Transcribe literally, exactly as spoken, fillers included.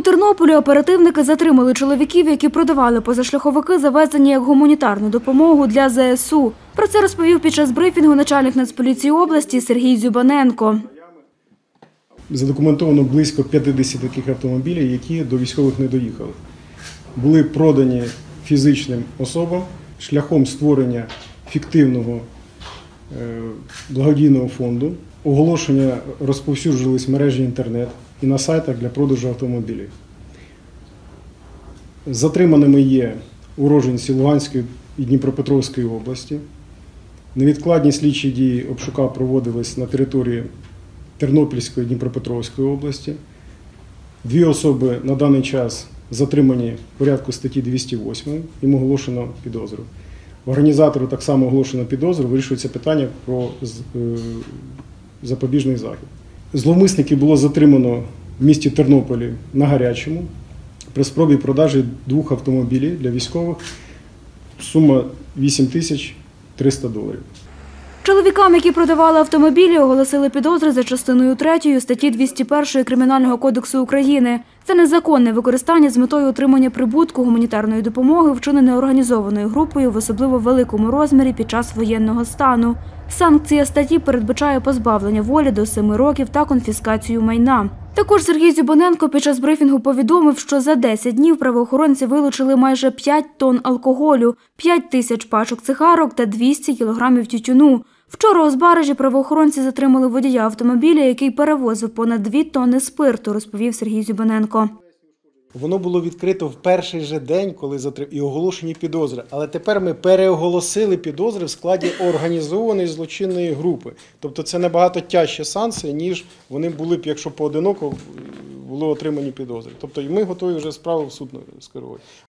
У Тернополі оперативники затримали чоловіків, які продавали позашляховики, завезені як гуманітарну допомогу для зе ес у. Про це розповів під час брифінгу начальник Нацполіції області Сергій Дзюбаненко. Задокументовано близько п'ятдесят таких автомобілів, які до військових не доїхали. Були продані фізичним особам шляхом створення фіктивного благодійного фонду. Оголошення розповсюджувались в мережі інтернет і на сайтах для продажу автомобілів. Затриманими є уродженці Луганської і Дніпропетровської області. Невідкладні слідчі дії обшука проводились на території Тернопільської і Дніпропетровської області. Дві особи на даний час затримані в порядку статті двісті восьмої, їм оголошено підозру. Організатору так само оголошено підозру, вирішується питання про запобіжний захід. Зловмисників було затримано в місті Тернополі на Гарячому при спробі продажі двох автомобілів для військових. Сума вісім тисяч триста доларів. Чоловікам, які продавали автомобілі, оголосили підозри за частиною третьою статті двісті першої Кримінального кодексу України. Це незаконне використання з метою отримання прибутку гуманітарної допомоги, вчинене організованою групою в особливо великому розмірі під час воєнного стану. Санкція статті передбачає позбавлення волі до семи років та конфіскацію майна. Також Сергій Дзюбаненко під час брифінгу повідомив, що за десять днів правоохоронці вилучили майже п'ять тонн алкоголю, п'ять тисяч пачок цигарок та двісті кілограмів тютюну. Вчора у Збаражі правоохоронці затримали водія автомобіля, який перевозив понад дві тонни спирту, розповів Сергій Дзюбаненко. Воно було відкрито в перший же день, коли затрим... і оголошені підозри. Але тепер ми переоголосили підозри в складі організованої злочинної групи. Тобто це набагато тяжчі санкції, ніж вони були б, якщо поодиноко були отримані підозри. Тобто ми готові вже справу в суд скерувати.